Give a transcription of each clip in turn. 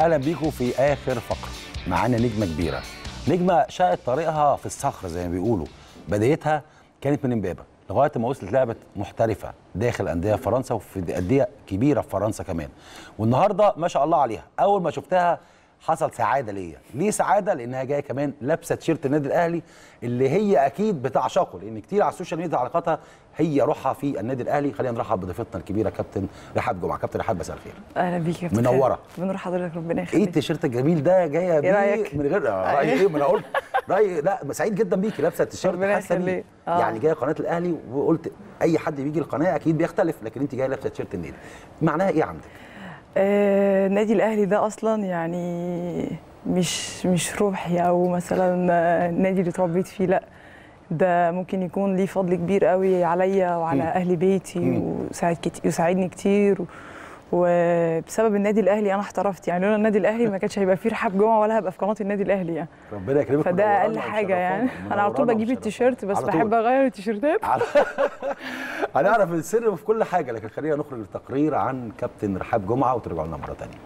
اهلا بيكم في اخر فقره. معانا نجمه كبيره، نجمه شقت طريقها في الصخر زي ما بيقولوا. بدايتها كانت من امبابه لغايه ما وصلت لعبه محترفه داخل انديه فرنسا وفي انديه كبيره في فرنسا كمان. والنهارده ما شاء الله عليها، اول ما شفتها حصل سعاده ليا. ليه سعاده؟ لانها جايه كمان لابسه تيشيرت النادي الاهلي اللي هي اكيد بتعشقه، لان كتير على السوشيال ميديا تعليقاتها هي روحها في النادي الاهلي. خلينا نرحب بضيفتنا الكبيره كابتن رحاب جمعه. كابتن رحاب مساء الخير. اهلا بيك يا كابتن. منوره. بنور حضرتك، ربنا يخليك. ايه التيشيرت الجميل ده جايه بيه؟ رايك؟ من غير رايي ايه؟ ما انا قلت رايي. لا سعيد جدا بيكي لابسه التيشيرت. ربنا يخليك. يعني جايه قناه الاهلي، وقلت اي حد بيجي القناه اكيد بيختلف، لكن انت جايه لابسه تيشيرت النادي. معناها ايه عندك؟ النادي الاهلي ده اصلا يعني مش روحي او مثلا النادي اللي اتربيت فيه، لا ده ممكن يكون ليه فضل كبير قوي عليا وعلى اهل بيتي، وساعدني كتير وبسبب النادي الاهلي انا احترفت. يعني لولا النادي الاهلي ما كانش هيبقى فيه رحاب جمعه ولا هبقى في قناه النادي الاهلي يعني. ربنا يكرمك. فده اقل حاجه يعني. انا على طول بجيب التيشيرت، بس بحب اغير التيشيرتات. هنعرف السر في كل حاجه، لكن خلينا نخرج لتقرير عن كابتن رحاب جمعه وترجعوا لنا مره ثانيه.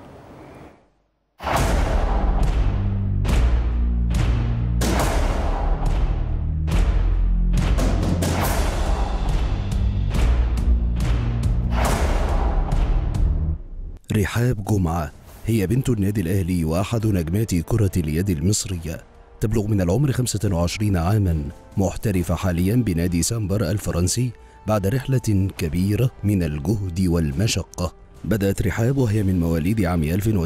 رحاب جمعة هي بنت النادي الأهلي وأحد نجمات كرة اليد المصرية. تبلغ من العمر 25 عاما، محترفة حاليا بنادي سامبر الفرنسي بعد رحلة كبيرة من الجهد والمشقة. بدأت رحاب وهي من مواليد عام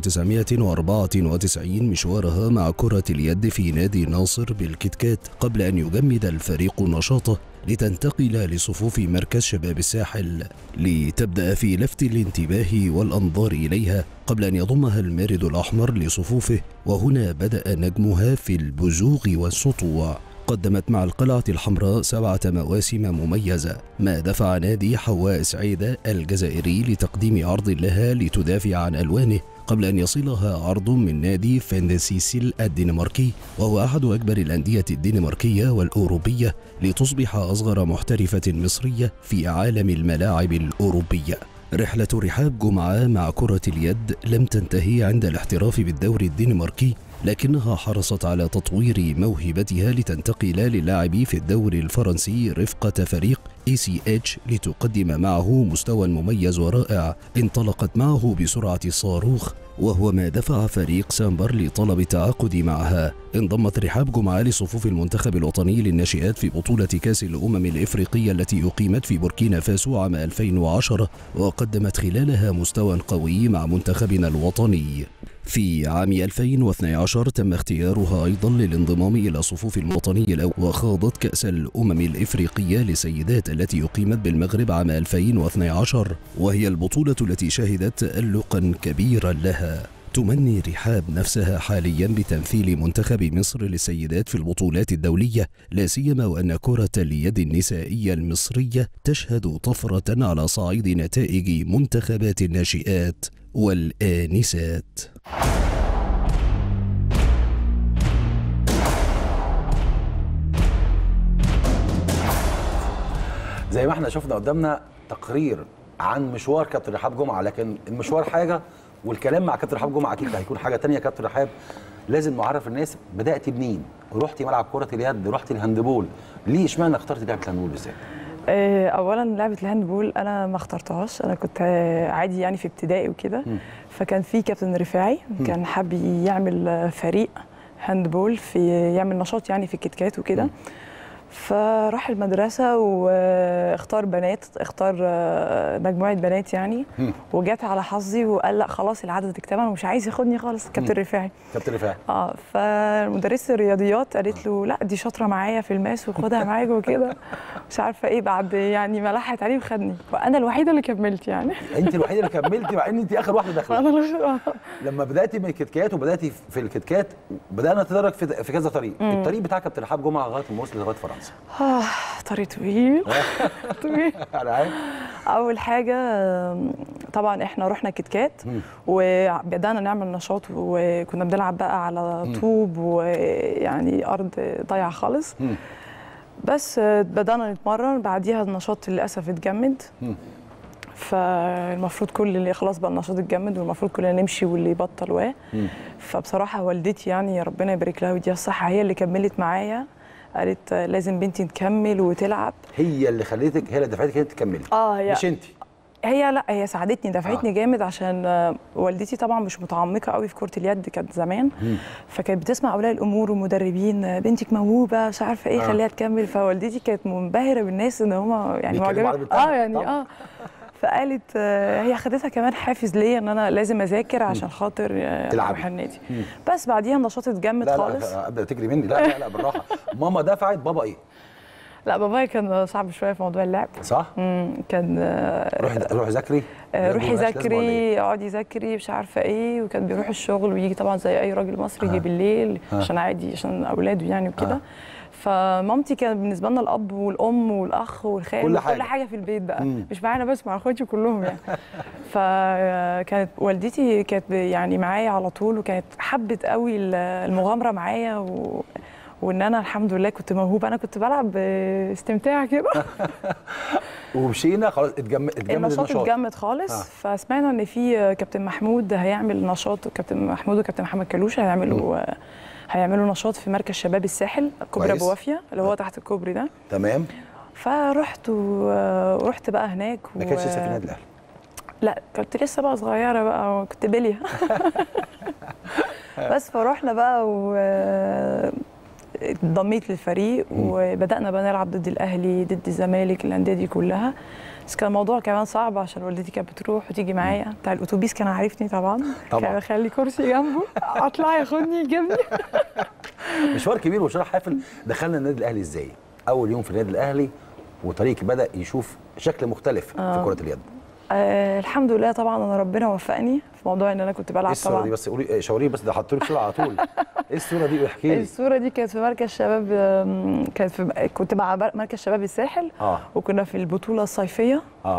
1994 مشوارها مع كرة اليد في نادي ناصر بالكتكات، قبل أن يجمد الفريق نشاطه لتنتقل لصفوف مركز شباب الساحل، لتبدأ في لفت الانتباه والأنظار إليها قبل أن يضمها المارد الأحمر لصفوفه. وهنا بدأ نجمها في البزوغ والسطوع. قدمت مع القلعة الحمراء 7 مواسم مميزة، ما دفع نادي حواء سعيدة الجزائري لتقديم عرض لها لتدافع عن ألوانه، قبل أن يصلها عرض من نادي فندسيسيل الدنماركي، وهو أحد أكبر الأندية الدنماركية والأوروبية، لتصبح أصغر محترفة مصرية في عالم الملاعب الأوروبية. رحلة رحاب جمعة مع كرة اليد لم تنتهي عند الاحتراف بالدوري الدنماركي، لكنها حرصت على تطوير موهبتها لتنتقل للعب في الدوري الفرنسي رفقة فريق ECH لتقدم معه مستوى مميز ورائع. انطلقت معه بسرعة الصاروخ، وهو ما دفع فريق سامبر لطلب التعاقد معها. انضمت رحاب جمعة لصفوف المنتخب الوطني للناشئات في بطولة كأس الأمم الإفريقية التي أقيمت في بوركينا فاسو عام 2010، وقدمت خلالها مستوى قوي مع منتخبنا الوطني. في عام 2012 تم اختيارها أيضا للانضمام إلى صفوف الوطني الأول، وخاضت كأس الأمم الإفريقية لسيدات التي أقيمت بالمغرب عام 2012، وهي البطولة التي شهدت تألقا كبيرا لها. تمني رحاب نفسها حاليا بتمثيل منتخب مصر للسيدات في البطولات الدولية، لا سيما وأن كرة اليد النسائية المصرية تشهد طفرة على صعيد نتائج منتخبات الناشئات والآنسات. زي ما احنا شفنا قدامنا تقرير عن مشوار كابتن رحاب جمعه، لكن المشوار حاجه والكلام مع كابتن رحاب جمعه اكيد هيكون حاجه ثانيه. كابتن رحاب، لازم نعرف الناس بداتي منين؟ رحتي ملعب كره اليد، رحتي الهاندبول، ليه اشمعنى اخترتي لعبه الهاندبول بالذات؟ اولا لعبه الهاندبول انا ما اخترتهاش، انا كنت عادي يعني في ابتدائي وكده، فكان في كابتن رفاعي كان حابب يعمل فريق هاندبول يعمل نشاط يعني في الكتكات وكده، فراح المدرسه واختار بنات، اختار مجموعه بنات يعني، وجات على حظي وقال لا خلاص العدد اكتمل ومش عايز ياخدني خالص. كابتن رفاعي. كابتن رفاعي. فمدرسه الرياضيات قالت له لا دي شاطره معايا في الماس وخدها معاك وكده، مش عارفه ايه، بعد يعني ما لحت عليه وخدني، وانا الوحيده اللي كملت يعني. انت الوحيده اللي كملتي مع ان انت اخر واحده داخله. لما بداتي من الكتكات وبداتي في الكتكات، بدانا نتدرج في كذا طريق. الطريق بتاع كابتن رحاب جمعه لغايه ما وصل لغايه فرنسا. طريق طويل. طويل. اول حاجه طبعا احنا رحنا كتكات وبدانا نعمل نشاط، وكنا بنلعب بقى على طوب ويعني ارض ضايعه خالص. بس بدانا نتمرن، بعديها النشاط للاسف اتجمد، فالمفروض كل اللي خلاص بقى النشاط اتجمد والمفروض كلنا نمشي واللي يبطل فبصراحه والدتي يعني ربنا يبارك لها ويديها الصحه هي اللي كملت معايا، قالت لازم بنتي تكمل وتلعب. هي اللي خليتك، هي اللي دفعتك انت تكملي هي مش انت؟ لا هي ساعدتني دفعتني جامد عشان والدتي طبعا مش متعمقه قوي في كره اليد كانت زمان، فكانت بتسمع اولياء الامور ومدربين بنتك موهوبه مش عارفه ايه خليها تكمل، فوالدتي كانت منبهره بالناس ان هم يعني معجبين يعني فقالت هي خدتها كمان حافز ليا ان انا لازم اذاكر عشان خاطر اروح النادي. بس بعديها النشاط اتجمد خالص. لا ابدا تجري مني، لا بالراحه. ماما دفعت، بابا ايه؟ لا بابايا كان صعب شويه في موضوع اللعب. صح؟ كان روحي ذاكري، روحي ذاكري، اقعدي ذاكري مش عارفه ايه، وكان بيروح الشغل ويجي طبعا زي اي راجل مصري يجي بالليل عشان عادي عشان اولاده يعني وكده. فمامتي كانت بالنسبه لنا الاب والام والاخ والخال كل حاجه في البيت بقى، مش معانا بس مع اخواتي كلهم يعني. فكانت والدتي كانت يعني معايا على طول، وكانت حبت قوي المغامره معايا وان انا الحمد لله كنت موهوبه، انا كنت بلعب باستمتاع كده. ومشينا خلاص، اتجمد النشاط اتجمد خالص. فسمعنا ان في كابتن محمود هيعمل نشاط، كابتن محمود وكابتن محمد كلوشه هيعملوا نشاط في مركز شباب الساحل كوبري ابو وافيه اللي هو تحت الكوبري ده. تمام. فرحت ورحت بقى هناك ما كانش لسه في النادي الاهلي؟ لا كنت لسه بقى صغيره بقى وكنت بليه. بس فروحنا بقى انضميت للفريق وبدانا بقى نلعب ضد الاهلي ضد الزمالك الانديه دي كلها. بس كان الموضوع كمان صعب عشان والدتي كانت بتروح وتيجي معايا، بتاع الاتوبيس كان عارفني طبعا كان يخلي كرسي جنبه اطلع ياخدني يجيبني. مشوار كبير وشرح حافل. دخلنا النادي الاهلي ازاي؟ اول يوم في النادي الاهلي وطريقك بدا يشوف شكل مختلف في كره اليد. الحمد لله طبعا انا ربنا وفقني في موضوع ان انا كنت بلعب. ايه الصوره دي بس قولي شاوريه بس، ده حطوا لك صوره على طول. ايه الصوره دي احكي لي. الصوره دي كانت في مركز شباب، كنت مع مركز شباب الساحل وكنا في البطوله الصيفيه.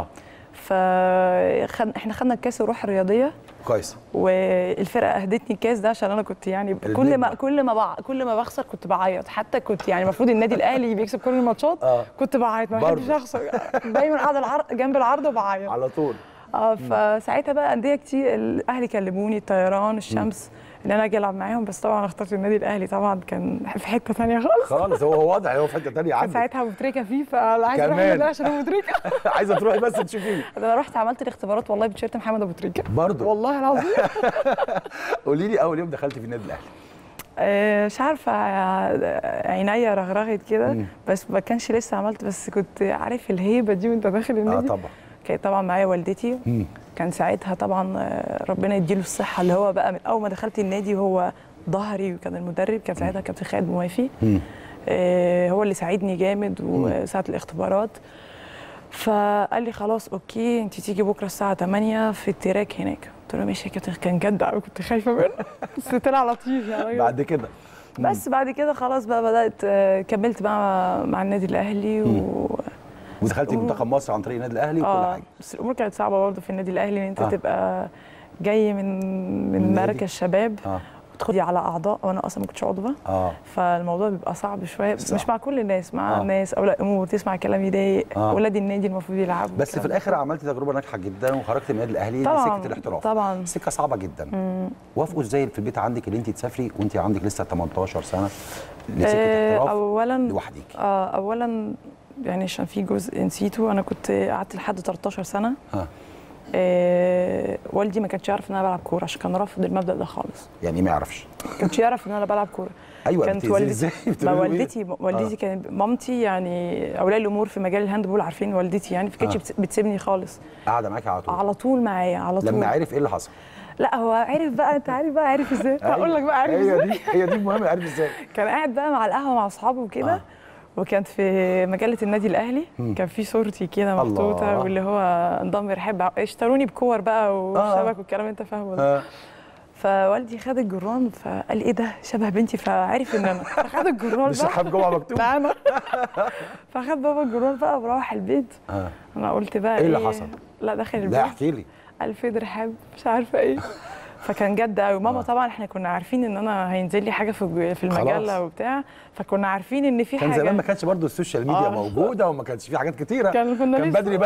احنا خدنا الكاس الروح الرياضيه. كويس. والفرقه اهدتني الكاس ده عشان انا كنت يعني كل ما بخسر كنت بعيط، حتى كنت يعني المفروض النادي الاهلي بيكسب كل الماتشات كنت بعيط، ما بحبش اخسر، دايما قاعده جنب العرض وبعيط على طول. فساعتها بقى انديه كتير الاهلي كلموني، الطيران، الشمس، ان انا اجي العب معاهم، بس طبعا اخترت النادي الاهلي. طبعا كان في حته ثانيه خالص. هو واضح هو في حته ثانيه عندك. ساعتها ابو تريكه فيه، فانا عايزه اروح النادي عشان ابو تريكه. عايزه تروحي بس تشوفيه. انا رحت عملت الاختبارات والله بتيشيرت محمد ابو تريكه برضه والله العظيم. قولي لي اول يوم دخلتي في النادي الاهلي. مش عارفه عينيا رغرغت كده، بس ما كانش لسه عملت، بس كنت عارف الهيبه دي وانت داخل النادي. طبعا. كانت طبعا معايا والدتي. كان ساعتها طبعا ربنا يديله الصحه، اللي هو بقى من اول ما دخلت النادي وهو ظهري، وكان المدرب كان ساعتها كابتن خالد موافي. هو اللي ساعدني جامد وساعه الاختبارات. فقال لي خلاص اوكي انت تيجي بكره الساعه 8 في التراك هناك. قلت له ماشي يا كابتن. كان جد قوي كنت خايفه منه بس طلع لطيف يعني. بعد كده بس بعد كده خلاص بقى بدات كملت بقى مع النادي الاهلي ودخلتي منتخب مصر عن طريق النادي الاهلي وكل حاجه. بس الامور كانت صعبه برضه في النادي الاهلي، ان انت تبقى جاي من مركز شباب وتدخلي على اعضاء، وانا اصلا ما كنتش عضوه. فالموضوع بيبقى صعب شويه، مش مع كل الناس، مع ناس اولياء امور تسمع كلام يضايق. اولاد النادي المفروض يلعبوا، بس في الاخر عملتي تجربه ناجحه جدا وخرجتي من النادي الاهلي لسكه الاحتراف. طبعا سكه صعبه جدا. وافقوا ازاي في البيت عندك ان انت تسافري وانت عندك لسه 18 سنه لسكه احتراف اولا لوحدك؟ اولا يعني عشان في جزء نسيته، انا كنت قعدت لحد 13 سنه. والدي ما كانش يعرف ان انا بلعب كوره عشان كان رافض المبدا ده خالص. يعني ما يعرفش؟ ما كانش يعرف ان انا بلعب كوره. ايوه كانت والدتي كانت مامتي يعني اولياء الامور في مجال الهاندبول عارفين والدتي يعني، فما كانتش بتسيبني خالص. قاعده معاكي على طول؟ على طول معايا على طول. لما عرف ايه اللي حصل؟ لا هو عرف بقى، انت عارف بقى عرف ازاي؟ هقول لك بقى عرف ازاي. هي دي المهم، عرف ازاي؟ كان قاعد بقى مع القهوه مع اصحابه وكده. وكانت في مجله النادي الاهلي كان في صورتي كده محطوطه، واللي هو انضم رحاب اشتروني بكور بقى وشبك والكلام انت فاهمه ده. فوالدي خد الجران فقال ايه ده شبه بنتي، فعرف ان انا، فخد الجران مش رحاب جوه مكتوب ده انا. فخد بابا الجران بقى وروح البيت. انا قلت بقى ايه اللي حصل؟ لا دخل البيت. لا احكي لي. قال فين رحاب مش عارفه ايه. فكان جد قوي. ماما طبعا احنا كنا عارفين ان انا هينزل لي حاجه في المجله خلاص. وبتاع، فكنا عارفين ان في كان حاجه. زمان ما كانش برضو السوشيال ميديا موجوده وما كانش في حاجات كتيره، كنا كان لسه- بدري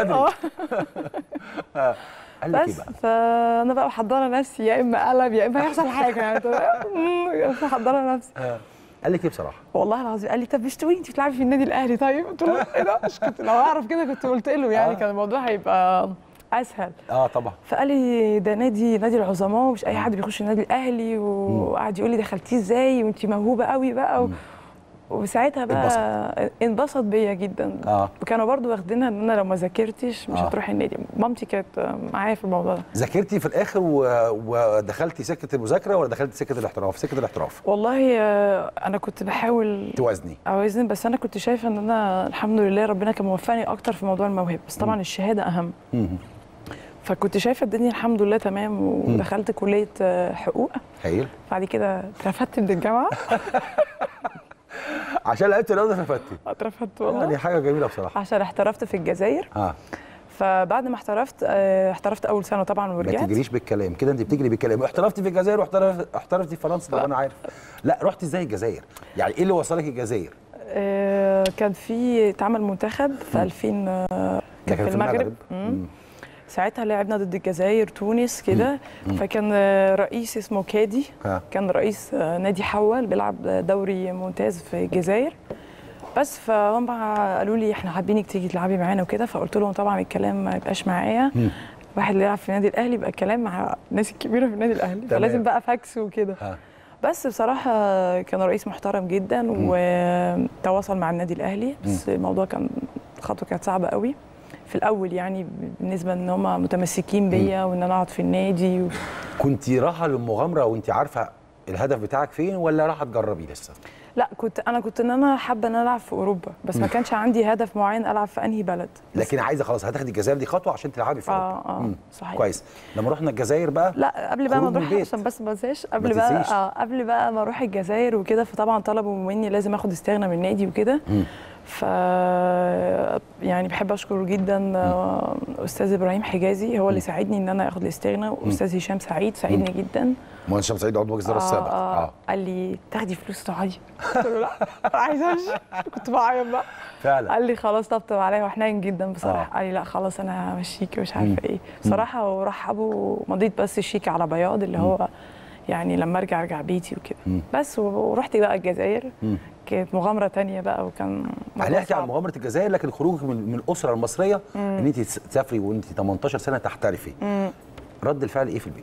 قال لك ايه بقى؟ فانا بقى محضره نفسي يا اما قلب يا اما هيحصل حاجه يعني محضره نفسي. قال لك ايه بصراحه؟ والله العظيم قال لي طب مش تقولي انت بتلعبي في النادي الاهلي؟ طيب قلت له ايه ده؟ مش كنت لو اعرف كده كنت قلت له يعني كان الموضوع هيبقى اسهل. طبعا. فقال لي ده نادي العظماء ومش اي حد بيخش النادي الاهلي، وقعد يقول لي دخلتيه ازاي وانت موهوبه قوي بقى وساعتها بقى انبسط بيا جدا. وكانوا برضو واخدينها ان انا لو ما ذاكرتش مش هتروح النادي. مامتي كانت معايا في الموضوع ده. ذاكرتي في الاخر ودخلتي سكه المذاكره ولا دخلتي سكه الاحتراف؟ سكه الاحتراف. والله انا كنت بحاول اوازن، بس انا كنت شايفه ان انا الحمد لله ربنا كان موفقني اكتر في موضوع الموهبه، بس طبعا الشهاده اهم. فكنت شايفه الدنيا الحمد لله تمام، ودخلت كليه حقوق. هايل. بعد كده اترفدت من الجامعه عشان لعبت رياضه اترفدتي؟ اترفدت والله. يعني حاجه جميله بصراحه. عشان احترفت في الجزائر. فبعد ما احترفت اول سنه طبعا ورجعت. ما تجريش بالكلام كده، انت بتجري بالكلام. احترفتي في الجزائر واحترفتي في فرنسا. طب انا عارف. لا رحتي ازاي الجزائر؟ يعني ايه اللي وصلك الجزائر؟ كان في اتعمل منتخب في 2000 كان في المغرب. ساعتها لعبنا ضد الجزائر تونس كده. فكان رئيس اسمه كادي كان رئيس نادي حول بيلعب دوري ممتاز في الجزائر. بس فهم قالوا لي احنا حابينك تيجي تلعبي معانا وكده. فقلت لهم طبعا الكلام ما يبقاش معايا، واحد اللي يلعب في النادي الاهلي يبقى الكلام مع الناس الكبيره في النادي الاهلي، فلازم بقى فاكس وكده. بس بصراحه كان رئيس محترم جدا وتواصل مع النادي الاهلي. بس الموضوع خطوه كانت صعبه قوي في الاول يعني، بالنسبه ان هم متمسكين بيا وان انا اقعد في النادي كنت رايحه للمغامره وانت عارفه الهدف بتاعك فين، ولا رايحه تجربي لسه؟ لا كنت ان انا حابه ان انا العب في اوروبا، بس ما كانش عندي هدف معين العب في انهي بلد. لكن عايزه خلاص هتاخدي الجزائر دي خطوه عشان تلعبي في اوروبا. صحيح. كويس. لما رحنا الجزائر بقى، لا قبل بقى ما نروح عشان بس ما انساش، قبل بقى ما اروح الجزائر وكده، فطبعا طلبوا مني لازم اخد استغنى من النادي وكده. ف يعني بحب اشكره جدا استاذ ابراهيم حجازي، هو اللي ساعدني ان انا اخد الاستغنى، واستاذ هشام سعيد ساعدني جدا. مهندس هشام سعيد عضو مجلس الاداره السابق. قال لي تاخدي فلوس تقعدي؟ قلت له لا عايزه امشي. كنت بعيط بقى فعلا. قال لي خلاص طبطب عليا وحنين جدا بصراحه. قال لي لا خلاص انا همشيكي ومش عارفه ايه بصراحه. ورحبوا ومضيت بس الشيك على بياض اللي هو يعني لما ارجع بيتي وكده. بس ورحت بقى الجزائر. كانت مغامره تانية بقى، وكان هنحكي عن مغامره الجزائر، لكن خروجك من الاسره المصريه ان انت تسافري وانت 18 سنه تحترفي، رد الفعل ايه في البيت؟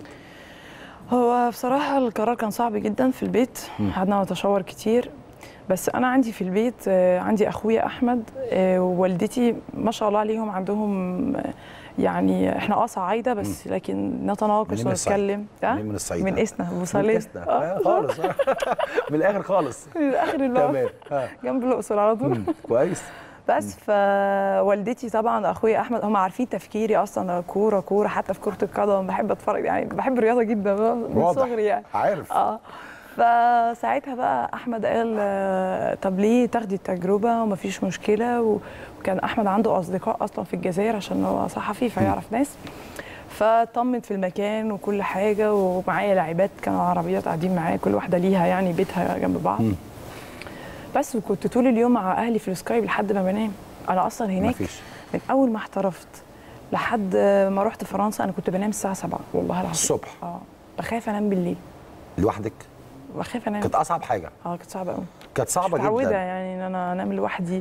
هو بصراحه القرار كان صعب جدا في البيت، قعدنا نتشاور كتير. بس انا عندي في البيت عندي اخويا احمد ووالدتي ما شاء الله عليهم، عندهم يعني احنا صعايده بس لكن نتناقش ونتكلم. من الصعيد؟ من اسنا ابو صالح خالص. من الاخر خالص. من الاخر اللي جنب الاقصر على طول. كويس. بس فوالدتي طبعا اخويا احمد هم عارفين تفكيري اصلا كوره حتى في كره القدم بحب اتفرج يعني، بحب الرياضه جدا من صغري يعني. عارف. فساعتها بقى احمد قال طب ليه تاخدي التجربه ومفيش مشكله. وكان احمد عنده اصدقاء اصلا في الجزائر عشان هو صحفي فيعرف ناس. فطمنت في المكان وكل حاجه، ومعايا لاعبات كانوا عربيات قاعدين معايا كل واحده ليها يعني بيتها جنب بعض. بس وكنت طول اليوم مع اهلي في السكايب لحد ما بنام. انا اصلا هناك من اول ما احترفت لحد ما رحت فرنسا انا كنت بنام الساعه 7 والله العظيم الصبح. بخاف انام بالليل لوحدك. بخاف انام. كانت اصعب حاجه. كانت صعبه قوي. كانت صعبه جدا. متعوده يعني ان انا انام لوحدي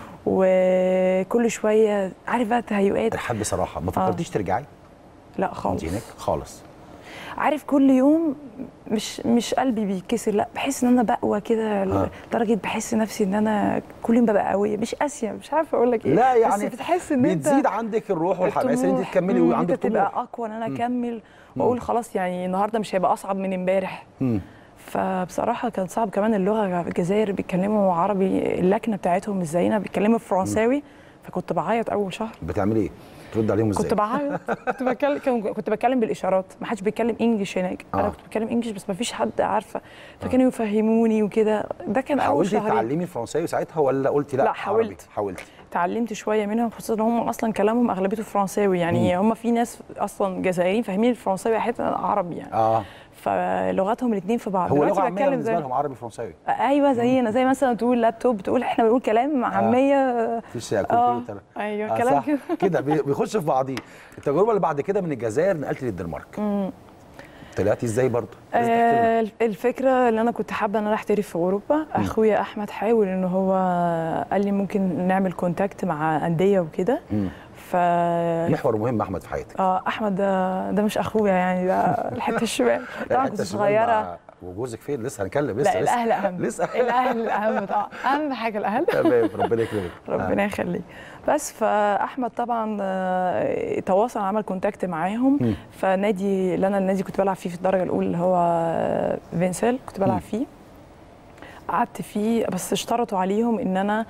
وكل شويه عارف بقى تهيؤات. الحد بصراحه ما فكرتيش ترجعي؟ لا خالص. انت هناك خالص. عارف كل يوم مش قلبي بيتكسر، لا بحس ان انا بقوى كده لدرجه بحس نفسي ان انا كل يوم ببقى قويه، مش قاسيه، مش عارفه اقول لك ايه. لا يعني بس بتحس ان انت بتزيد عندك الروح والحماس ان انت تكملي وعندك طموح، تبقى اقوى ان انا اكمل واقول خلاص يعني النهارده مش هيبقى اصعب من امبارح. فبصراحه كان صعب. كمان اللغه في الجزائر بيتكلموا عربي، اللكنه بتاعتهم مش زينا، بيتكلموا فرنساوي، فكنت بعيط اول شهر. بتعملي ايه؟ ترد عليهم ازاي؟ كنت بعيط، كنت بتكلم بالاشارات، ما حدش بيتكلم انجلش هناك. انا كنت بتكلم انجلش بس ما فيش حد عارفه، فكانوا يفهموني وكده. ده كان اول شهرين. حاولتي تتعلمي الفرنساوي ساعتها ولا قلتي لا؟ لا حاولت. اتعلمت شويه منهم، خصوصا ان هم اصلا كلامهم اغلبيته فرنساوي يعني. هم في ناس اصلا جزائريين فاهمين الفرنساوي حتى عربي يعني. فلغتهم الاثنين في بعض. هو لغه عاميه بالنسبه لهم عربي فرنساوي. ايوه زينا، زي مثلا تقول لابتوب، تقول احنا بنقول كلام عاميه. مفيش كمبيوتر. ايوه كلام كده بيخش في بعضيه. التجربه اللي بعد كده من الجزائر نقلتي للدنمارك. طلعتي ازاي برضه؟ الفكره اللي انا كنت حابه ان انا احترف في اوروبا. اخويا احمد حاول ان هو قال لي ممكن نعمل كونتاكت مع انديه وكده. محور مهم احمد في حياتك. احمد ده مش اخويا يعني، ده الحته الشمال. طبعا كنت صغيره. وجوزك فين؟ لسه هنتكلم. لا الاهل اهم. الاهل الاهم طبعا، اهم حاجه الاهل. تمام ربنا يكرمك. ربنا يخليك. بس فاحمد طبعا تواصل، عمل كونتاكت معاهم. فنادي اللي النادي كنت بلعب فيه في الدرجه الاولى اللي هو فينسيل كنت بلعب فيه. قعدت فيه بس اشترطوا عليهم ان انا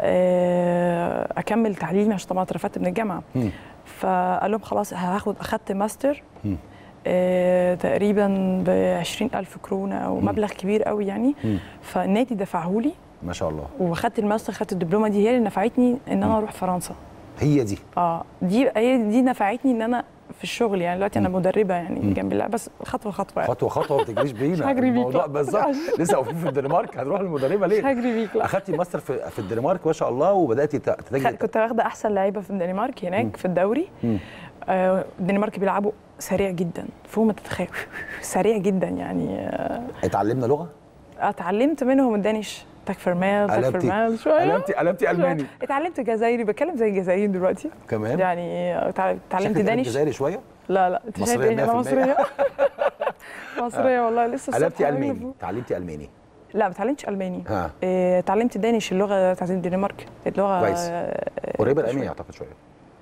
اكمل تعليمي عشان طبعا اترفدت من الجامعه. فقال لهم خلاص اخدت ماستر تقريبا ب20,000 كرونه او مبلغ كبير قوي يعني. فالنادي دفعهولي ما شاء الله، واخدت الماستر، خدت الدبلومه دي، هي اللي نفعتني ان انا اروح فرنسا. هي دي دي نفعتني ان انا في الشغل يعني. دلوقتي انا مدربه يعني جنب اللعب، بس خطوه خطوه يعني. خطوه ما بتجريش بينا. مش هجري بيك الموضوع بالظبط. لسه واقفين في الدنمارك، هنروح للمدربه ليه؟ مش هجري بيك. لا اخدتي ماستر في الدنمارك ما شاء الله، وبداتي تتجهي. كنت واخده احسن لعيبه في الدنمارك هناك في الدوري. الدنمارك بيلعبوا سريع جدا فوق ما تتخيل. سريع جدا يعني. اتعلمنا لغه؟ اتعلمت منهم الدانيش. تاكفرمال شويه. قلبتي الماني. اتعلمت جزائري، بتكلم زي الجزائريين دلوقتي كمان يعني. اتعلمت دانيش. جزائري شويه؟ لا انت شايف ايه؟ انا مصريه. مصريه والله. لسه قلبتي الماني. اتعلمتي الماني؟ لا ما اتعلمتش الماني. اتعلمت دانيش، اللغه بتاعت الدنمارك، اللغه كويس. قريبه الالماني اعتقد شويه.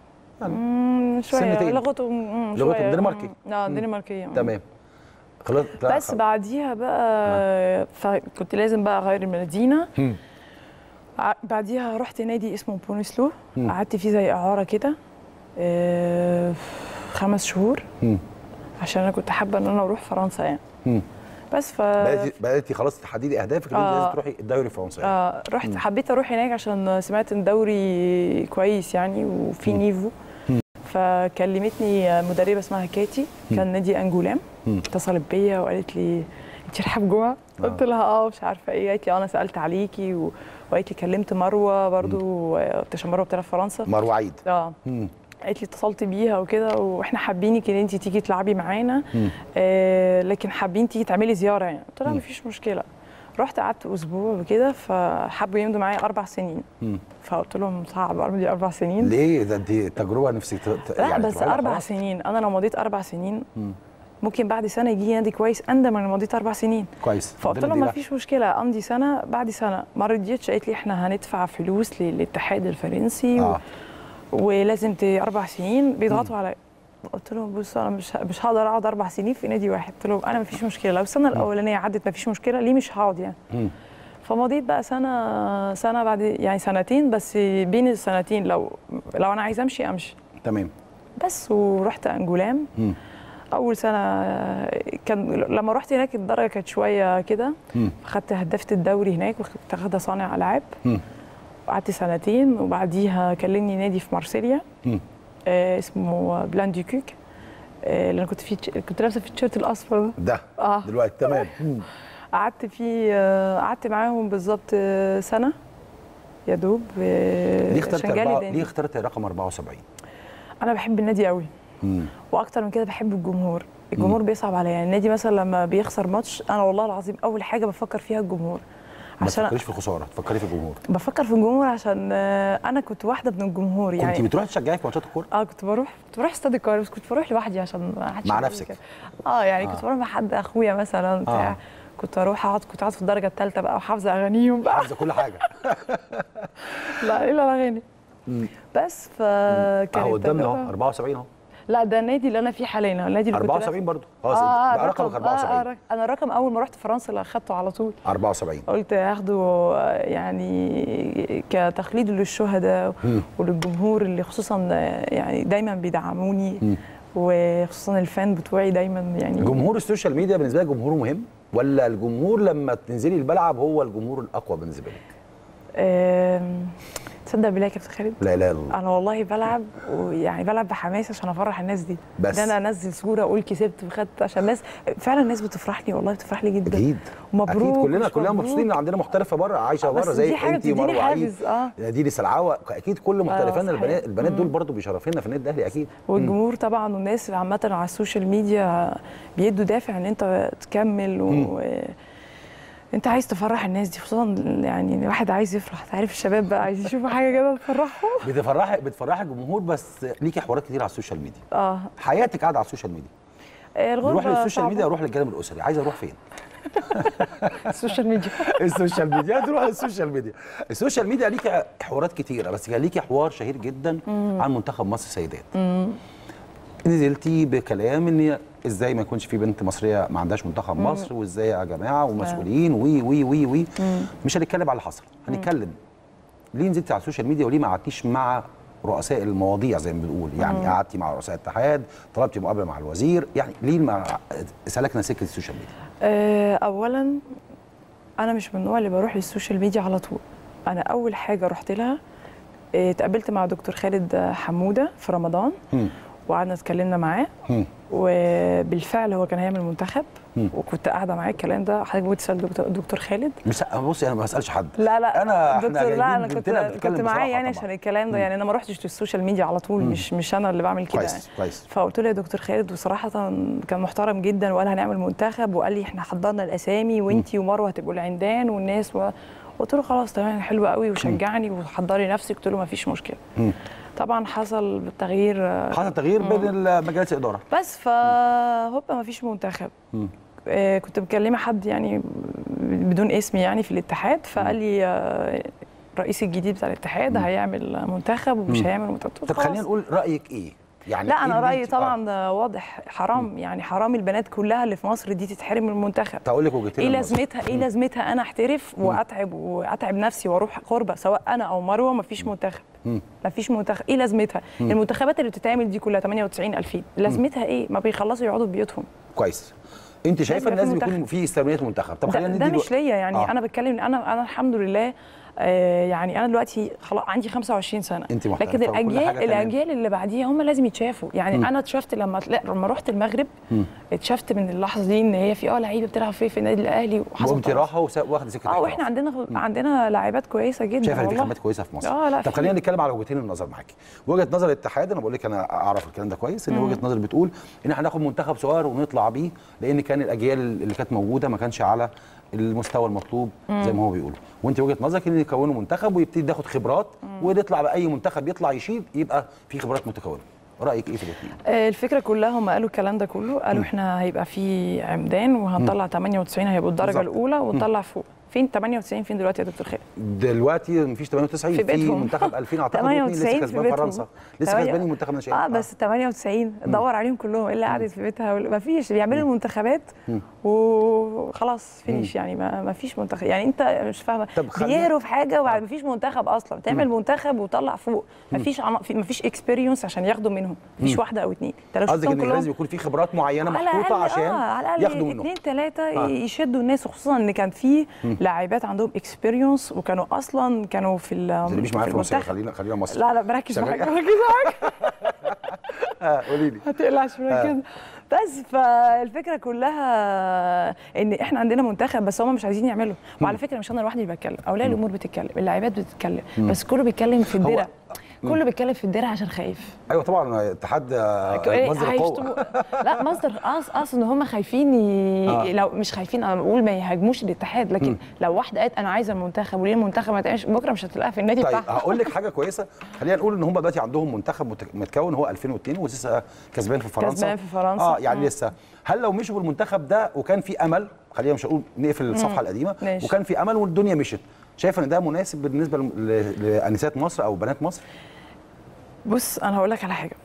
شويه لغتهم دنماركي. دنماركيه. تمام. خلاص. بس بعديها بقى فكنت لازم بقى اغير المدينه. بعديها رحت نادي اسمه بونسلو، قعدت فيه زي اعاره كده 5 شهور عشان انا كنت حابه ان انا اروح فرنسا يعني. بس بدأتي خلاص تحددي اهدافك ان انت لازم تروحي الدوري الفرنسي. رحت حبيت اروح هناك عشان سمعت ان دوري كويس يعني وفي نيفو. فكلمتني مدربه اسمها كاتي، كان نادي انجولام. اتصلت بيا وقالت لي انت رحاب جوه؟ قلت لها مش عارفه ايه. قالت لي انا سالت عليكي وقالت لي كلمت مروه برضو، عشان مروه بتلعب في فرنسا. مروه عيد. قالت لي اتصلت بيها وكده، واحنا حابينك ان انت تيجي تلعبي معانا، لكن حابين تيجي تعملي زياره يعني. قلت لها مفيش مشكله. رحت قعدت اسبوع وكده، فحبوا يمضوا معايا 4 سنين. فقلت لهم صعب امضي 4 سنين. ليه؟ ده انت تجربه نفسك لا بس 4 سنين، انا لو مضيت 4 سنين ممكن بعد سنه يجي نادي كويس اندم من مضيت 4 سنين. كويس. فقلت لهم ما فيش مشكله امضي سنه. بعد سنه ما رضيتش، قالت لي احنا هندفع فلوس للاتحاد الفرنسي ولازم 4 سنين بيضغطوا عليا. قلت لهم بصوا انا مش هقدر اقعد 4 سنين في نادي واحد. قلت لهم انا ما فيش مشكله، لو السنه الاولانيه عدت ما فيش مشكله، ليه مش هقعد يعني. فمضيت بقى سنه بعد يعني سنتين، بس بين السنتين لو انا عايزه امشي. تمام. بس ورحت انجولام. اول سنه كان لما رحت هناك الدرجه كانت شويه كده، خدت هدافه الدوري هناك وكنت واخده صانع العاب. قعدت سنتين، وبعديها كلمني نادي في مارسيليا اسمه بلان دي كوك، اللي انا كنت لابسه في التيشيرت الاصفر ده دلوقتي. تمام. قعدت معاهم بالظبط سنه يا دوب. ليه اخترت رقم 74؟ انا بحب النادي قوي، واكتر من كده بحب الجمهور. الجمهور بيصعب عليا يعني. النادي مثلا لما بيخسر ماتش، انا والله العظيم اول حاجه بفكر فيها الجمهور. ما تفكريش في الخساره، تفكري في الجمهور. بفكر في الجمهور عشان انا كنت واحده من الجمهور يعني. كنت بتروحي تشجعي في ماتشات الكوره؟ كنت بروح استاد القاهره، بس كنت بروح لوحدي عشان ما حدش مع نفسك. يعني كنت بروح مع حد، اخويا مثلا بتاع. كنت اروح كنت قاعده في الدرجه الثالثه بقى وحافظه اغانيهم بقى. حافظه كل حاجه. لا الا الاغاني. بس فكانت قدامنا اهو 74 اهو. لا ده النادي اللي انا فيه حاليا، النادي اللي 74 برضه خلاص. ده رقمك 74. انا رقم اول ما رحت فرنسا اللي اخدته على طول 74. قلت هاخده يعني كتخليد للشهداء وللجمهور اللي خصوصا يعني دايما بيدعموني، وخصوصا الفان بتوعي دايما. يعني جمهور السوشيال ميديا بالنسبه لك جمهور مهم، ولا الجمهور لما تنزلي الملعب هو الجمهور الاقوى بالنسبه لك؟ تصدق بالله يا كابتن خالد؟ لا اله الا الله. انا والله بلعب، ويعني بلعب بحماس عشان افرح الناس دي. بس ده انا انزل صوره اقول كسبت وخدت عشان الناس فعلا، الناس بتفرحني والله، بتفرحني جدا. اكيد ومبروك. اكيد كلنا مبسوطين ان عندنا محترفه بره عايشه بره زي انت ومروه عيد دي سلعوه. اكيد كل محترفان البنات دول برضو بيشرفونا في النادي الاهلي اكيد. والجمهور طبعا والناس عامه على السوشيال ميديا بيدوا دافع ان انت تكمل انت عايز تفرح الناس دي، خصوصا يعني الواحد عايز يفرح. انت عارف الشباب بقى عايز يشوفوا حاجه كده تفرحهم. بتفرحي الجمهور، بس ليكي حوارات كتير على السوشيال ميديا. حياتك قاعده على السوشيال ميديا. نروح للسوشيال ميديا، اروح للجانب الاسري. عايز اروح فين؟ السوشيال ميديا. السوشيال ميديا. تروح للسوشيال ميديا. السوشيال ميديا ليكي حوارات كتيره، بس كان ليكي حوار شهير جدا عن منتخب مصر سيدات. نزلتي بكلام ان ازاي ما يكونش في بنت مصريه ما عندهاش منتخب مصر، وازاي يا جماعه ومسؤولين وي وي وي وي. مش هنتكلم على اللي حصل، هنتكلم ليه نزلتي على السوشيال ميديا، وليه ما قعدتيش مع رؤساء المواضيع زي ما بنقول، يعني قعدتي مع رؤساء الاتحاد، طلبتي مقابله مع الوزير، يعني ليه ما سلكنا سكه السوشيال ميديا؟ اولا انا مش من النوع اللي بروح للسوشيال ميديا على طول. انا اول حاجه رحت لها اتقابلت مع دكتور خالد حموده في رمضان، وقعدنا اتكلمنا معاه، وبالفعل هو كان هيعمل منتخب، وكنت قاعده معاه الكلام ده. حضرتك بتسال دكتور خالد؟ مش بصي انا ما بسالش حد. لا انا دكتور، لا انا كنت معاه يعني عشان الكلام ده. يعني انا ما رحتش للسوشيال ميديا على طول، مش انا اللي بعمل كده. كويس كويس. فقلت له يا دكتور خالد، وصراحه كان محترم جدا، وقال هنعمل منتخب، وقال لي احنا حضرنا الاسامي وانتي ومروه هتبقوا العمدان والناس قلت له خلاص تمام حلو قوي، وشجعني وحضري نفسك. قلت له ما فيش مشكله. طبعا حصل تغيير بين مجالس الاداره، بس فهوبا ما فيش منتخب. كنت مكلمه حد يعني بدون اسم يعني في الاتحاد، فقال لي الرئيس الجديد بتاع الاتحاد هيعمل منتخب ومش هيعمل منتخب. طب خلينا نقول رايك ايه؟ يعني لا انا رايي طبعا واضح، حرام يعني حرام البنات كلها اللي في مصر دي تتحرم من المنتخب. اقول لك وجهتين. ايه لازمتها انا احترف واتعب نفسي واروح قربه، سواء انا او مروه مفيش منتخب. مفيش منتخب، ايه لازمتها؟ المنتخبات اللي بتتعمل دي كلها 98 2000 لازمتها ايه؟ ما بيخلصوا يقعدوا في بيوتهم. كويس. انت شايفه ان لازم يكون في استمراريه منتخب؟ طب خلينا ده مش ليا يعني. انا بتكلم انا الحمد لله يعني انا دلوقتي خلاص عندي 25 سنه، لكن الاجيال اللي بعديها هم لازم يتشافوا. يعني انا اتشفت لما رحت المغرب، اتشفت من اللحظه دي ان هي في لعيبه بتلعب في النادي الاهلي، وحصل انت راحه واخده سكه واحنا عندنا لاعبات كويسه جدا. شايفه انتخابات كويسه في مصر. طب خلينا نتكلم على وجهتين النظر معاكي. وجهه نظر الاتحاد، انا بقول لك انا اعرف الكلام ده كويس، ان وجهه نظر بتقول ان احنا هناخد منتخب صغير ونطلع بيه، لان كان الاجيال اللي كانت موجوده ما كانش على المستوى المطلوب زي ما هو بيقول. وانت وجهه نظرك ان يكونوا منتخب ويبتدي ياخد خبرات، ويطلع باي منتخب يطلع يشيل يبقى في خبرات متكونه. رايك ايه في الاثنين؟ الفكره كلها هم قالوا الكلام ده كله، قالوا احنا هيبقى في عمدان وهنطلع 98 هيبقوا الدرجه الاولى ونطلع فوق. فين 98 فين دلوقتي يا دكتور خالد؟ دلوقتي مفيش 98 في منتخب 2000 اعتقد، لسه كسبان فرنسا، لسه كسبان المنتخب الناشئين. بس 98 دور عليهم كلهم الا قعدت في بيتها مفيش، بيعملوا المنتخبات وخلاص فينيش. يعني ما فيش منتخب. يعني انت مش فاهمه، بيهروا في حاجه وبعد ما فيش منتخب اصلا. تعمل منتخب وطلع فوق، ما فيش اكسبيرينس عشان ياخدوا منهم، مفيش واحده او اثنين. قصدك ان لازم يكون في خبرات معينه محطوطه عشان ياخدوا منهم 2 3 يشدوا الناس، وخصوصا ان كان في لاعبات عندهم اكسبيرينس وكانوا اصلا كانوا في مش معايا في مصر. خلينا مصر. لا بركز معاك قولي لي. ما تقلقش من كده. بس فالفكره كلها ان احنا عندنا منتخب، بس هم مش عايزين يعملوا. وعلى فكره مش انا لوحدي اللي بتكلم، اولياء الامور بتتكلم، اللاعبات بتتكلم، بس كله بيتكلم في الدرع. كله بيتكلم في الدرع عشان خايف. ايوه طبعا اتحاد مصدر قوه. لا مصدر اصلا ان هم خايفين لو مش خايفين انا بقول ما يهاجموش الاتحاد، لكن لو واحده قالت انا عايزه المنتخب وليه المنتخب ما تعملش بكره مش هتلاقيها في النادي بتاعها. هقول لك حاجه كويسه. خلينا نقول ان هم دلوقتي عندهم منتخب متكون هو 2002 ولسه كسبان في فرنسا. يعني لسه. هل لو مشوا بالمنتخب ده وكان في امل، خلينا مش هقول نقفل الصفحه القديمه، وكان في امل والدنيا مشت، شايفه ان ده مناسب بالنسبه لانسات مصر او بنات مصر؟ بص انا هقول لك على حاجه.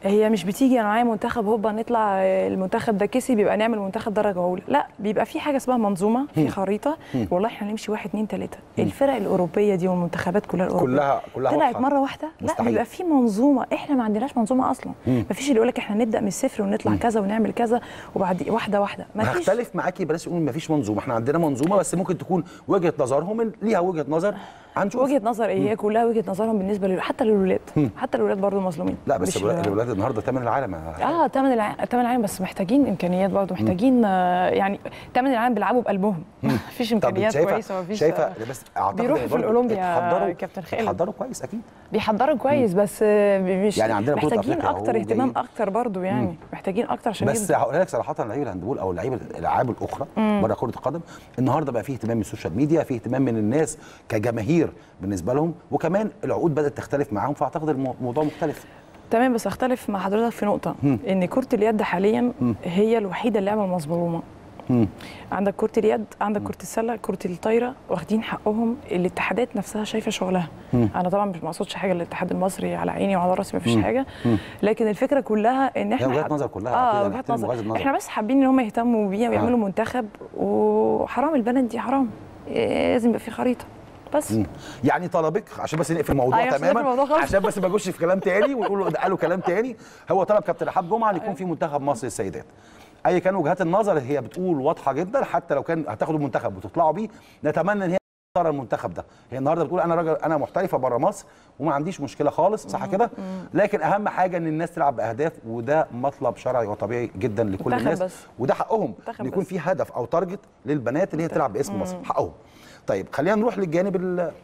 هي مش بتيجي انا معايا منتخب هوبا نطلع المنتخب ده كسب يبقى نعمل منتخب درجه اولى، لا بيبقى في حاجه اسمها منظومه، في خريطه. والله احنا هنمشي 1 2 3. الفرق الاوروبيه دي والمنتخبات كلها الاوروبيه كلها طلعت مره واحده، لا بيبقى في منظومه. احنا ما عندناش منظومه اصلا. ما فيش اللي يقول لك احنا نبدا من الصفر ونطلع كذا ونعمل كذا وبعد واحده واحده، ما فيش. هختلف معاكي، بلاش نقول ما فيش منظومه، احنا عندنا منظومه بس ممكن تكون وجهه نظرهم ليها وجهه نظر. هنشوف وجهه نظر ايه، هي كلها وجهه نظرهم بالنسبه حتى للولاد. حتى الولاد برضه مظلومين. لا بس الولاد النهارده ثمن العالم. ثمن العالم، بس محتاجين امكانيات برضه، محتاجين يعني ثمن العالم بيلعبوا بقلبهم. مفيش امكانيات كويسه، مفيش. شايفه بس اعتقد بيروحوا في الاولمبيا يا كابتن خالد، بيحضروا كويس اكيد، بيحضروا كويس بس مش يعني عندنا محتاجين اكتر اهتمام اكتر برضه، يعني محتاجين اكتر عشان بس هقول لك صراحه لعيبه الهاندبول او لعيبه الالعاب الاخرى بره كره القدم النهارده بقى فيه اهتمام من السوشيال ميديا، فيه اهتمام من الناس كجماهير بالنسبه لهم، وكمان العقود بدات تختلف معاهم، فاعتقد الموضوع مختلف. تمام، بس اختلف مع حضرتك في نقطه، ان كره اليد حاليا هي الوحيده اللعبه المظلومه. عندك كرة اليد، عندك كرة السلة، كرة الطايرة، واخدين حقهم. الاتحادات نفسها شايفة شغلها. أنا طبعا مش مقصودش حاجة، الاتحاد المصري على عيني وعلى راسي مفيش حاجة، لكن الفكرة كلها ان احنا وجهات نظر كلها وجهات نظر. احنا بس حابين ان هم يهتموا بيها ويعملوا منتخب، وحرام البنات دي حرام، لازم يبقى في خريطة بس. يعني طلبك عشان بس نقفل الموضوع تماما، عشان بس ما اجوش في كلام تاني ويقولوا ده قالوا كلام تاني، هو طلب كابتن رحاب جمعه ان يكون في منتخب مصر للسيدات. اي كان وجهات النظر هي بتقول واضحه جدا، حتى لو كان هتاخدوا المنتخب وتطلعوا بيه نتمنى ان هي ترى المنتخب ده. هي النهارده بتقول انا راجل، انا محترفه بره مصر وما عنديش مشكله خالص، صح كده؟ لكن اهم حاجه ان الناس تلعب باهداف، وده مطلب شرعي وطبيعي جدا لكل الناس بس. وده حقهم ان يكون في هدف او تارجت للبنات ان هي تلعب باسم مصر، حقهم. طيب خلينا نروح للجانب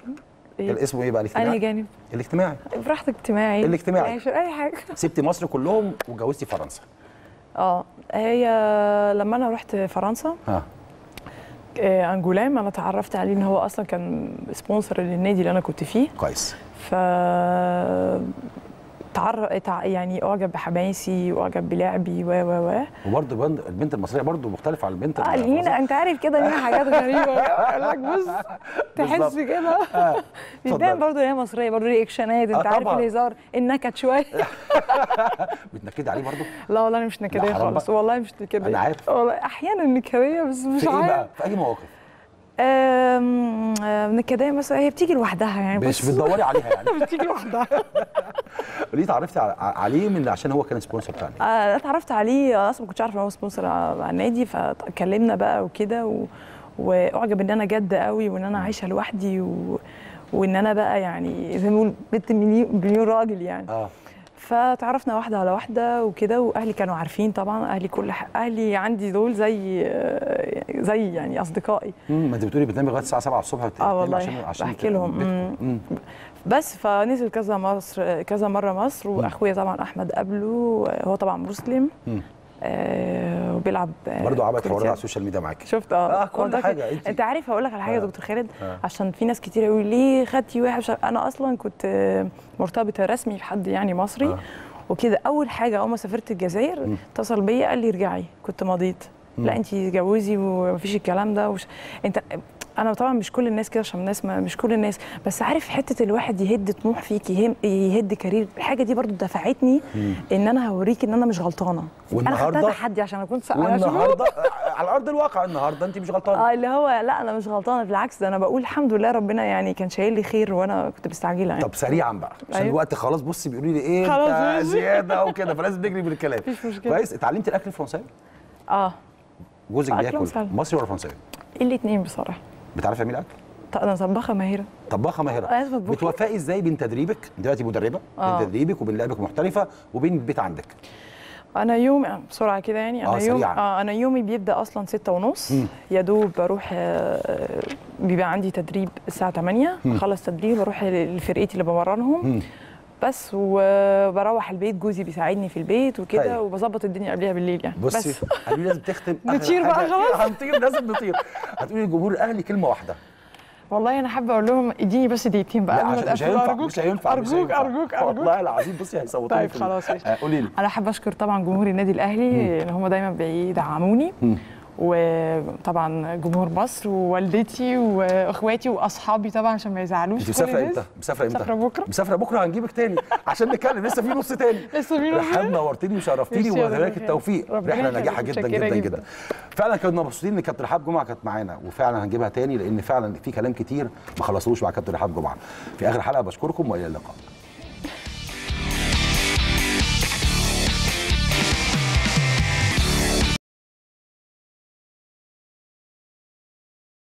الاسم ايه بقى؟ الاجتماعي. انهي جانب؟ الاجتماعي. براحتك. الاجتماعي يعني اي حاجه. سبتي مصر كلهم وجوزتي فرنسا. هي لما انا رحت فرنسا انجولام انا اتعرفت عليه ان هو اصلا كان سبونسر للنادي اللي انا كنت فيه. كويس. ف يعني اعجب بحماسي واعجب بلعبي وبرضه البنت المصريه برضه مختلفه عن البنت لينا، انت عارف كده لينا حاجات غريبه. اقول لك بص تحس كده بتبان برضه ان هي مصريه، برضه رياكشنات، انت عارف الهزار، النكد شويه. بتنكدي عليه برضه؟ لا والله انا مش نكديه خالص، والله مش نكديه. انا عارف والله احيانا نكديه بس مش عارف. في ايه بقى؟ في اي مواقف؟ نكديه مثلا هي بتيجي لوحدها يعني، مش بتدوري عليها يعني. بتيجي لوحدها. ليه اتعرفتي عليه؟ من عشان هو كان سبونسر بتاع النادي. انا اتعرفت عليه اصلا ما كنتش عارفه ان هو سبونسر على النادي، فاتكلمنا بقى وكده واعجب ان انا جد قوي وان انا عايشه لوحدي وان انا بقى يعني زي ما بنقول بنت مليون راجل يعني. فتعرفنا واحده على واحده وكده، واهلي كانوا عارفين طبعا، اهلي اهلي عندي دول زي يعني اصدقائي. ما انت بتقولي بتنامي لغايه الساعه 7 الصبح والله عشان بحكي لهم. بس فنزل كذا مره مصر، واخويا طبعا احمد قبله، هو طبعا مسلم وبيلعب برضه عملت حوارات على السوشيال ميديا معاك. شفت كل حاجه انت عارف. هقول لك على حاجه يا دكتور خالد، عشان في ناس كتير يقولوا ليه خدتي واحد انا اصلا كنت مرتبطه رسمي بحد يعني مصري وكده. اول حاجه اول ما سافرت الجزائر اتصل بيا قال لي ارجعي، كنت مضيت. لا انت جوزي ومفيش الكلام ده انت انا طبعا مش كل الناس كده، عشان الناس مش كل الناس، بس عارف حته الواحد يهد طموح فيك، يهد كارير، الحاجه دي برضو دفعتني ان انا هوريك ان انا مش غلطانه. انا خدتها تحدي عشان اكون والنهارده على ارض الواقع النهارده انت مش غلطانه. اللي هو لا انا مش غلطانه، بالعكس ده انا بقول الحمد لله ربنا يعني كان شايل لي خير وانا كنت مستعجله يعني. طب سريعا بقى عشان الوقت خلاص، بصي بيقولوا لي ايه انت زياده وكده، فلازم نجري بالكلام. مفيش مشكله. كويس. اتعلمتي الاكل الفرنساوي؟ جوزك بياكل مصري ولا فرنساوي؟ الاثنين بصراحه. بتعرفي تعملي اكل؟ انا طباخه ماهره. طباخه ماهره. بتوفقي ازاي بين تدريبك دلوقتي مدربه، بين تدريبك وبين لعبك محترفه وبين البيت عندك؟ انا يومي بسرعه كده يعني، انا يومي بيبدا اصلا 6:30. يا دوب بروح بيبقى عندي تدريب الساعه 8، بخلص تدريب بروح لفرقتي اللي بمرنهم بس، وبروح البيت جوزي بيساعدني في البيت وكده، وبظبط الدنيا قبلها بالليل يعني. بصي قالوا لي لازم تختم نطير بقى خلاص. هنطير، لازم نطير. هتقولي للجمهور الاهلي كلمه واحده. والله انا حابه اقول لهم اديني بس دقيقتين بقى. لا مش هينفع ارجوك والله العظيم. بصي هيصوتوني. طيب خلاص قولي لي. انا حابه اشكر طبعا جمهور النادي الاهلي ان هم دايما بيدعموني وطبعا جمهور مصر ووالدتي واخواتي واصحابي طبعا عشان ما يزعلوش. انت مسافره امتى؟ مسافره امتى؟ مسافره بكره. مسافره بكره، هنجيبك تاني عشان نتكلم، لسه في نص تاني. لسه في نص. رحاب نورتيني وشرفتيني وبارك التوفيق، رحله ناجحه جدا جدا جدا. فعلا كنا مبسوطين ان كابتن رحاب جمعه كانت معانا، وفعلا هنجيبها تاني لان فعلا في كلام كتير ما خلصوش مع كابتن رحاب جمعه. في اخر حلقه بشكركم والى اللقاء.